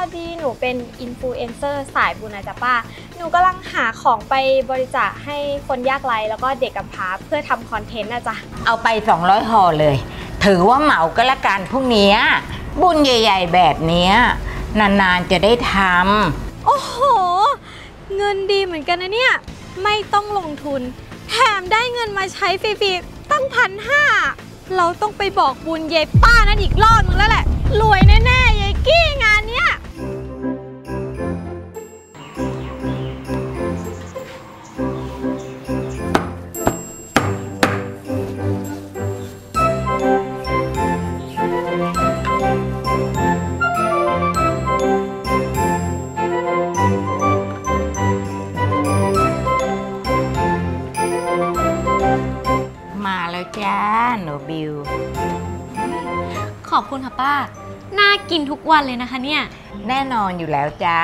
ดีหนูเป็นอินฟลูเอนเซอร์สายบุญนะจ๊ะป้าหนูกำลังหาของไปบริจาคให้คนยากไร้แล้วก็เด็กกำพร้าเพื่อทำคอนเทนต์นะจ๊ะเอาไป200ห่อเลยถือว่าเหมาก็แล้วกันพรุ่งนี้บุญใหญ่ๆแบบนี้นานๆจะได้ทำโอ้โหเงินดีเหมือนกันนะเนี่ยไม่ต้องลงทุนแถมได้เงินมาใช้ฟรีๆตั้ง1,500เราต้องไปบอกบุญยายป้านั้นอีกรอบนึงแล้วแหละรวยแน่ๆยายกี้งานเนี้ยมาแล้วจ้าหนูบิวขอบคุณค่ะป้าน่ากินทุกวันเลยนะคะเนี่ยแน่นอนอยู่แล้วจ้า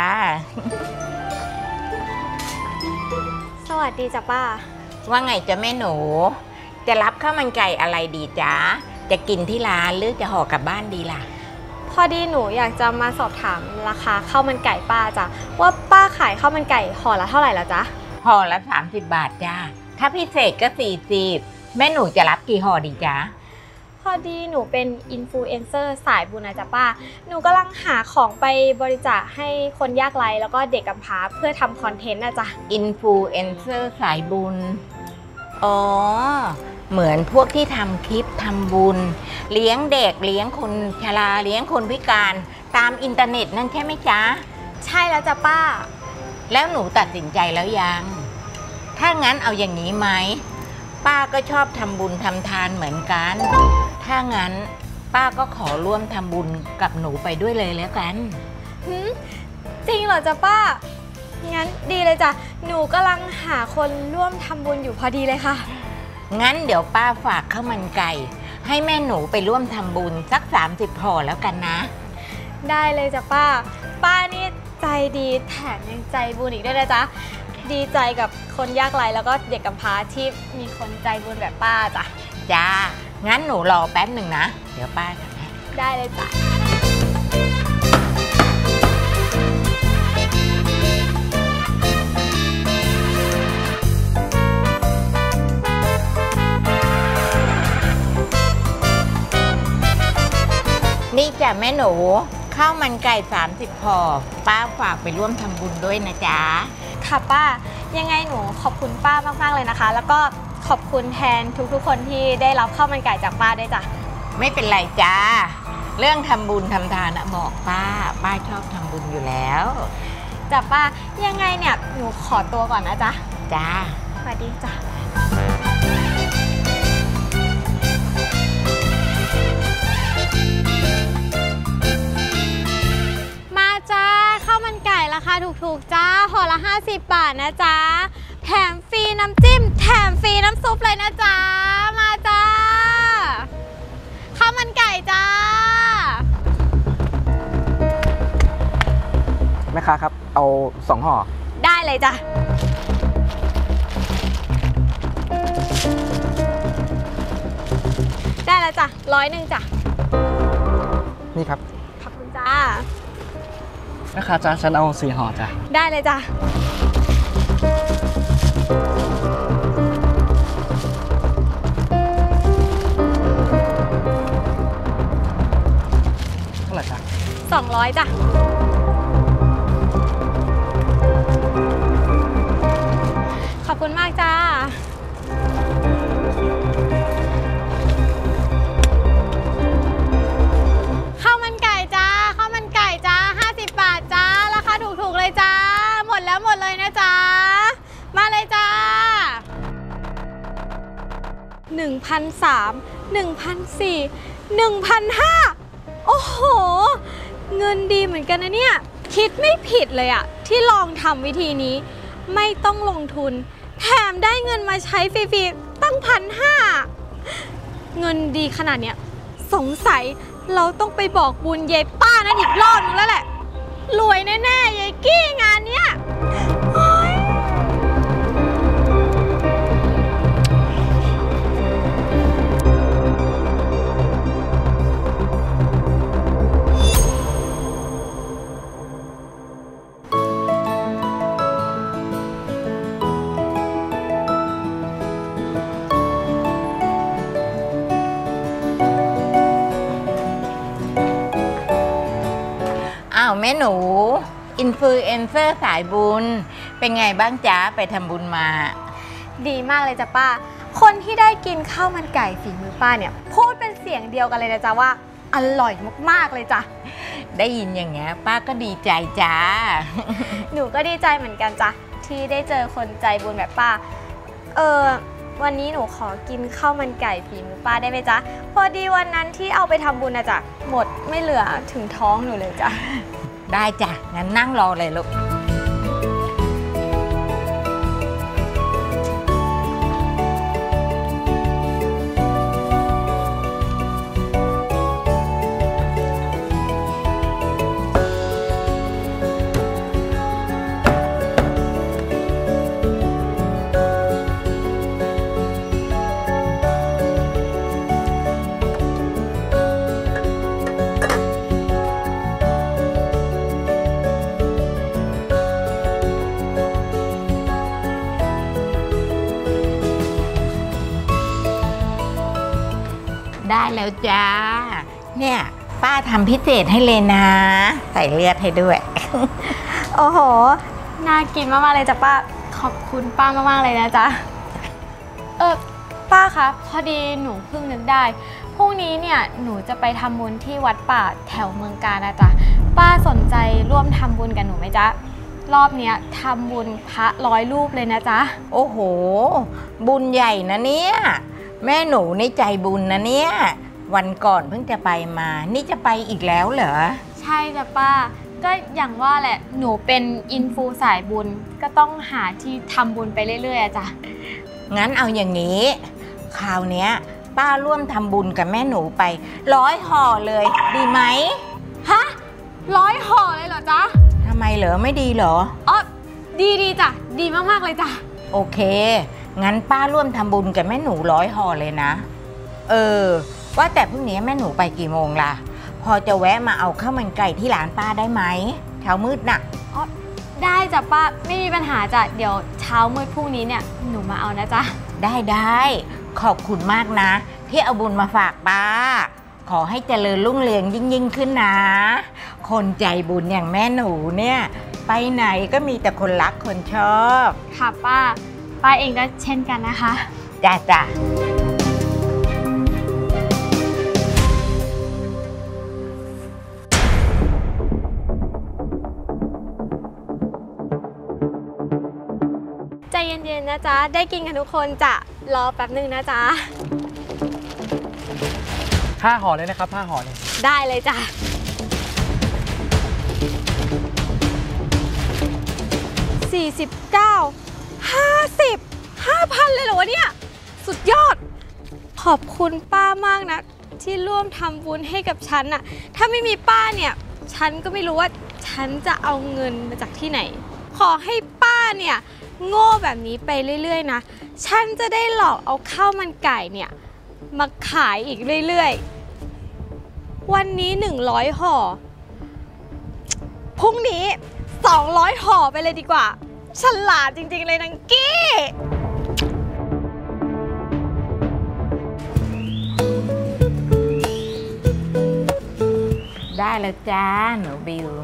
สวัสดีจ้ะป้าว่าไงจ้ะแม่หนูจะรับข้าวมันไก่อะไรดีจ้าจะกินที่ร้านหรือจะห่อกลับบ้านดีล่ะพอดีหนูอยากจะมาสอบถามราคาข้าวมันไก่ป้าจ้ะว่าป้าขายข้าวมันไก่ห่อละเท่าไหร่แล้วจ๊ะห่อละ30 บาทจ้าถ้าพิเศษก็40แม่หนูจะรับกี่ห่อดีจ้าพอดีหนูเป็นอินฟลูเอนเซอร์สายบุญนะจ๊ะป้าหนูกำลังหาของไปบริจาคให้คนยากไร้แล้วก็เด็กกำพร้าเพื่อทำคอนเทนต์นะจ๊ะอินฟลูเอนเซอร์สายบุญอ๋อเหมือนพวกที่ทำคลิปทำบุญเลี้ยงเด็กเลี้ยงคนชราเลี้ยงคนพิการตามอินเทอร์เน็ตนั่นใช่ไหมจ๊ะใช่แล้วจ้ะป้าแล้วหนูตัดสินใจแล้วยังถ้างั้นเอาอย่างนี้ไหมป้าก็ชอบทำบุญทำทานเหมือนกันถ้างั้นป้าก็ขอร่วมทำบุญกับหนูไปด้วยเลยแล้วกันจริงเหรอจ๊ะป้างั้นดีเลยจ้ะหนูกำลังหาคนร่วมทำบุญอยู่พอดีเลยค่ะงั้นเดี๋ยวป้าฝากข้าวมันไก่ให้แม่หนูไปร่วมทำบุญสัก30ห่อแล้วกันนะได้เลยจ้ะป้านี่ใจดีแถมยังใจบุญอีกด้วยนะจ๊ะดีใจกับคนยากไร้แล้วก็เด็กกำพร้าที่มีคนใจบุญแบบป้าจ้ะจ้างั้นหนูรอแป๊บหนึ่งนะเดี๋ยวป้าทำให้ได้เลยจ้ะนี่จ้ะแม่หนูข้าวมันไก่30ห่อป้าฝากไปร่วมทำบุญด้วยนะจ๊ะค่ะป้ายังไงหนูขอบคุณป้ามากๆเลยนะคะแล้วก็ขอบคุณแทนทุกๆคนที่ได้รับข้าวมันไก่จากป้าด้วยจ้ะไม่เป็นไรจ้าเรื่องทำบุญทำทานบอกป้าชอบทำบุญอยู่แล้วจ้ะป้ายังไงเนี่ยหนูขอตัวก่อนนะจ๊ะจ้าสวัสดีจ้ะมาจ้าข้าวมันไก่ราคาถูกๆจ้าห่อละ50 บาทนะจ๊ะแถมฟรีน้ำจิ้มแถมฟรีน้ำซุปเลยนะจ๊ะมาจ้าข้าวมันไก่จ้าแม่ค้าครับเอา2ห่อได้เลยจ้ะได้แล้วจ้ะ100จ้ะนี่ครับขอบคุณจ้าแม่ค้าจ้าฉันเอา4ห่อจ้ะได้เลยจ้ะเท่าไหร่จ้ะ 200จ้ะขอบคุณมากจ้าข้าวมันไก่จ้าข้าวมันไก่จ้า50 บาทจ้าราคาถูกๆเลยจ้าหมดเลยนะจ้ามาเลยจ้า1,300 1,400 1,500โอ้โหเงินดีเหมือนกันนะเนี่ยคิดไม่ผิดเลยอะที่ลองทำวิธีนี้ไม่ต้องลงทุนแถมได้เงินมาใช้ฟรีๆตั้ง1,500เงินดีขนาดเนี้ยสงสัยเราต้องไปบอกบุญยายป้านั้นอีกรอบนึงแล้วแหละรวยแน่ๆยายกี้งานเนี้ยแม่หนูอินฟลูเอนเซอร์สายบุญเป็นไงบ้างจ๊ะไปทำบุญมาดีมากเลยจ้ะป้า คนที่ได้กินข้าวมันไก่ฝีมือป้าเนี่ยพูดเป็นเสียงเดียวกันเลยนะจ๊ะว่าอร่อยมากๆเลยจ้ะได้ยินอย่างเงี้ยป้าก็ดีใจจ้าหนูก็ดีใจเหมือนกันจ้ะที่ได้เจอคนใจบุญแบบป้า วันนี้หนูขอกินข้าวมันไก่ฝีมือป้าได้ไหมจ๊ะ พอดีวันนั้นที่เอาไปทำบุญนะจ๊ะหมดไม่เหลือถึงท้องหนูเลยจ้ะได้จ้ะงั้นนั่งรอเลยลูกได้แล้วจ้าเนี่ยป้าทำพิเศษให้เลยนะ ใส่เลือดให้ด้วยโอ้โห น่ากินมากๆเลยจ้ะป้า ขอบคุณป้ามากๆเลยนะจ๊ะ ป้าคะพอดีหนูเพิ่งนึกได้ พรุ่งนี้เนี่ยหนูจะไปทำบุญที่วัดป่าแถวเมืองกาญนะจ๊ะ ป้าสนใจร่วมทำบุญกับหนูไหมจ๊ะ รอบเนี้ยทำบุญพระ100 รูปเลยนะจ๊ะโอ้โหบุญใหญ่นะเนี่ยแม่หนูนี่ใจบุญนะเนี่ยวันก่อนเพิ่งจะไปมานี่จะไปอีกแล้วเหรอใช่จ้ะป้า ก็อย่างว่าแหละ หนูเป็นอินฟูสายบุญ ก็ต้องหาที่ทำบุญไปเรื่อยๆอะจ้ะงั้นเอาอย่างนี้คราวเนี้ยป้าร่วมทำบุญกับแม่หนูไป100 ห่อเลยดีไหมฮะ100 ห่อเลยเหรอจ๊ะทำไมเหรอไม่ดีเหรออ๋อ ดีจ้ะ ดีมากๆเลยจ้ะโอเคงั้นป้าร่วมทำบุญกับแม่หนู100 ห่อเลยนะว่าแต่พรุ่งนี้แม่หนูไปกี่โมงล่ะพอจะแวะมาเอาข้าวมันไก่ที่ร้านป้าได้ไหมเช้ามืดน่ะได้จ้ะป้า ไม่มีปัญหาจ้ะ เดี๋ยวเช้ามืดพรุ่งนี้เนี่ยหนูมาเอานะจ๊ะได้ขอบคุณมากนะที่เอาบุญมาฝากป้าขอให้เจริญรุ่งเรืองยิ่งขึ้นนะคนใจบุญอย่างแม่หนูเนี่ยไปไหนก็มีแต่คนรักคนชอบค่ะป้าเองก็เช่นกันนะคะจ้ะใจเย็นๆนะจ๊ะ ได้กินกันทุกคนจ้ะ รอแป๊บนึงนะจ๊ะ 5 ห่อเลยนะครับ5 ห่อเลยได้เลยจ้ะ 49 50 5,000 เลยเหรอวะเนี่ย สุดยอด ขอบคุณป้ามากนะ ที่ร่วมทำบุญให้กับฉันน่ะ ถ้าไม่มีป้าเนี่ย ฉันก็ไม่รู้ว่าฉันจะเอาเงินมาจากที่ไหน ขอให้ป้าเนี่ย โง่แบบนี้ไปเรื่อยๆนะ ฉันจะได้หลอกเอาข้าวมันไก่เนี่ยมาขายอีกเรื่อยๆ วันนี้100 ห่อ พรุ่งนี้200 ห่อไปเลยดีกว่า ฉลาดจริงๆเลยนังกี้ได้แล้วจ้าหนูบิว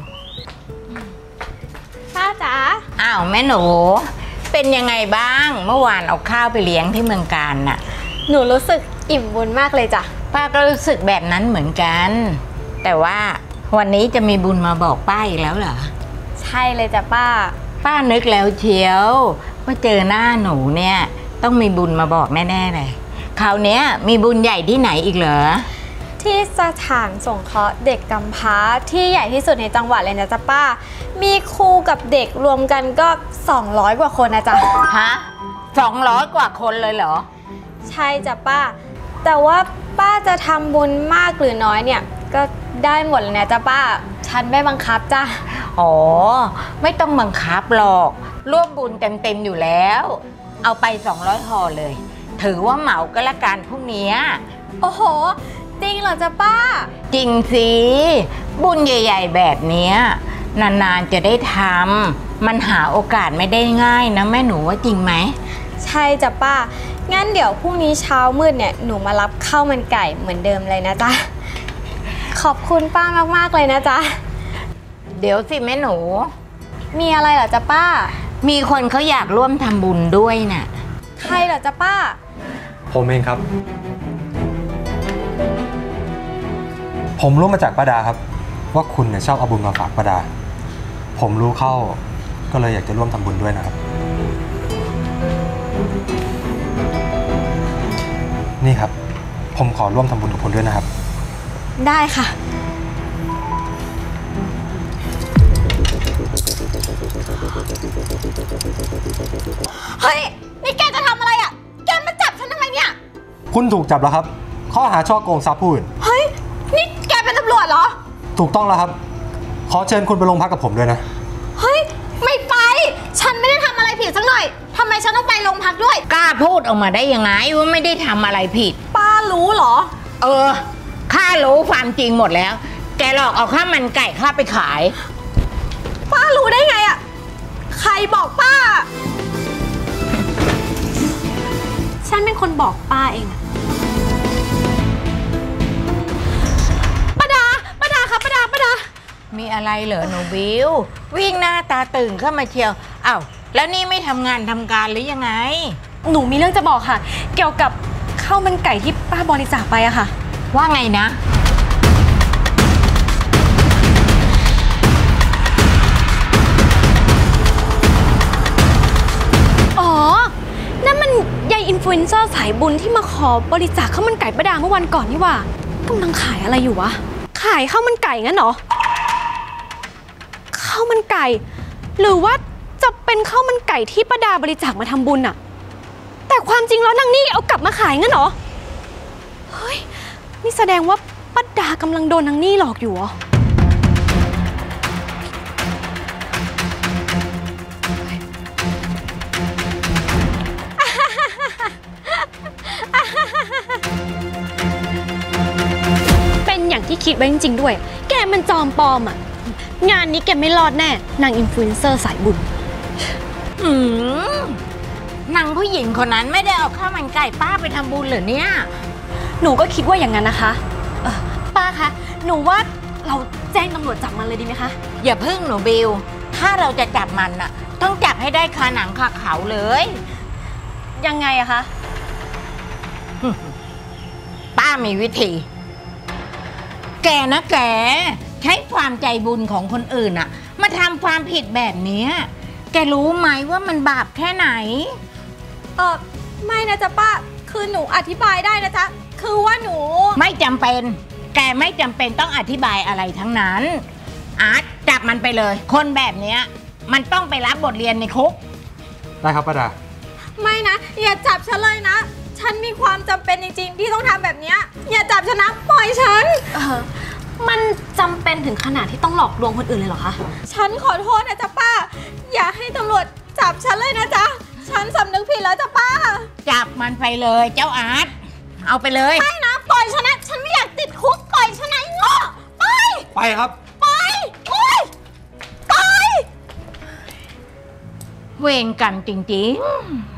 ป้าจ๋าอ้าวแม่หนูเป็นยังไงบ้างเมื่อวานเอาข้าวไปเลี้ยงที่เมืองการน่ะหนูรู้สึกอิ่มบุญมากเลยจ้ะป้าก็รู้สึกแบบนั้นเหมือนกัน แต่ว่าวันนี้จะมีบุญมาบอกป้าอีกแล้วเหรอใช่เลยจ้ะป้าป้านึกแล้วเชียวว่าเจอหน้าหนูเนี่ยต้องมีบุญมาบอกแน่ๆเลยคราวเนี้ยมีบุญใหญ่ที่ไหนอีกเหรอที่สถานสงเคราะห์เด็กกำพร้าที่ใหญ่ที่สุดในจังหวัดเลยนะจ๊ะป้า มีครูกับเด็กรวมกันก็200 กว่าคนนะจ๊ะฮะ200 กว่าคนเลยเหรอใช่จ้ะป้า แต่ว่าป้าจะทำบุญมากหรือน้อยเนี่ยก็ได้หมดเลยนะจ๊ะป้า ฉันไม่บังคับจ้ะอ๋อไม่ต้องบังคับหรอกร่วมบุญเต็มๆอยู่แล้ว เอาไป200 ห่อเลย ถือว่าเหมาก็แล้วกันพรุ่งนี้โอ้โห จริงเหรอจ๊ะป้าจริงสิบุญใหญ่ๆแบบเนี้ยนานๆจะได้ทำมันหาโอกาสไม่ได้ง่ายนะแม่หนูว่าจริงไหมใช่จ้ะป้า งั้นเดี๋ยวพรุ่งนี้เช้ามืดเนี่ยหนูมารับข้าวมันไก่เหมือนเดิมเลยนะจ๊ะ ขอบคุณป้ามากๆเลยนะจ๊ะเดี๋ยวสิแม่หนูมีอะไรเหรอจ๊ะป้ามีคนเขาอยากร่วมทำบุญด้วยน่ะใครเหรอจ๊ะป้าผมเองครับ ผมรู้มาจากป้าดาครับ ว่าคุณเนี่ยชอบเอาบุญมาฝากป้าดา ผมรู้เข้าก็เลยอยากจะร่วมทำบุญด้วยนะครับ นี่ครับ ผมขอร่วมทำบุญกับคุณด้วยนะครับได้ค่ะ เฮ้ย นี่แกจะทำอะไรอ่ะ แกมาจับฉันทำไมเนี่ยคุณถูกจับแล้วครับ ข้อหาช่อโกงทรัพย์ผู้อื่นเฮ้ย นี่แกเป็นตำรวจเหรอถูกต้องแล้วครับ ขอเชิญคุณไปโรงพักกับผมด้วยนะเฮ้ย ไม่ไป ฉันไม่ได้ทำอะไรผิดสักหน่อย ทำไมฉันต้องไปโรงพักด้วยกล้าพูดออกมาได้ยังไงว่าไม่ได้ทำอะไรผิดป้ารู้เหรอข้ารู้ความจริงหมดแล้ว แกหลอกเอาข้าวมันไก่ข้าไปขายป้ารู้ได้ไงอ่ะ ใครบอกป้าฉันเป็นคนบอกป้าเองอะป้าดาครับป้าดามีอะไรเหรอหนูบิว วิ่งหน้าตาตื่นเข้ามาเชียวอ้าวแล้วนี่ไม่ทำงานทำการหรือยังไงหนูมีเรื่องจะบอกค่ะ เกี่ยวกับข้าวมันไก่ที่ป้าบริจาคไปอะค่ะว่าไงนะอ๋อ นั่นมันยายอินฟลูเอนเซอร์สายบุญที่มาขอบริจาคข้าวมันไก่ป้าดาเมื่อวันก่อนนี่หว่ากำลังขายอะไรอยู่วะ ขายข้าวมันไก่งั้นเหรอ ข้าวมันไก่ หรือว่าจะเป็นข้าวมันไก่ที่ป้าดาบริจาคมาทำบุญอะแต่ความจริงแล้วนางนี่เอากลับมาขายงั้นเหรอ เฮ้ย นี่แสดงว่าป้าดากำลังโดนนางนี่หลอกอยู่เหรอ เป็นอย่างที่คิดไว้จริงๆด้วย แกมันจอมปลอมอ่ะ งานนี้แกไม่รอดแน่ นางอินฟลูเอนเซอร์สายบุญนางผู้หญิงคนนั้นไม่ได้เอาข้าวมันไก่ป้าไปทำบุญเหรอเนี่ยหนูก็คิดว่าอย่างนั้นนะคะป้าคะ หนูว่าเราแจ้งตำรวจจับมันเลยดีไหมคะอย่าพึ่งหนูบิว ถ้าเราจะจับมันน่ะ ต้องจับให้ได้คาหนังคาเขาเลยยังไงอะคะป้ามีวิธี แกนะแกใช้ความใจบุญของคนอื่นอะมาทำความผิดแบบนี้ แกรู้ไหมว่ามันบาปแค่ไหนไม่นะจ๊ะป้า คือหนูอธิบายได้นะจ๊ะ คือว่าหนูไม่จำเป็น แกไม่จำเป็นต้องอธิบายอะไรทั้งนั้น อาร์ตจับมันไปเลย คนแบบเนี้ยมันต้องไปรับบทเรียนในคุกได้ครับป้าดาไม่นะ อย่าจับฉันเลยนะ ฉันมีความจำเป็นจริงๆ ที่ต้องทำแบบเนี้ยอย่าจับฉันนะปล่อยฉันมันจำเป็นถึงขนาดที่ต้องหลอกลวงคนอื่นเลยเหรอคะฉันขอโทษนะจ๊ะป้า อย่าให้ตำรวจจับฉันเลยนะจ๊ะ ฉันสำนึกผิดแล้วจ้ะป้าจับมันไปเลยเจ้าอาร์ตเอาไปเลยไม่นะ ปล่อยฉันนะ ฉันไม่อยากติดคุก ปล่อยฉันนะไอ้โง่ไปไปครับไปโอ๊ยไปเวรกรรมจริงๆ